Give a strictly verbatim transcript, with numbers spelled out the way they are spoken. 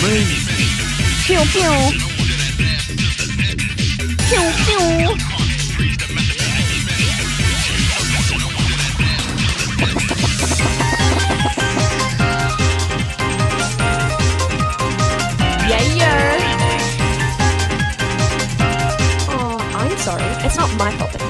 Pew pew. Pew pew. Yeah. Oh, I'm sorry. It's not my fault that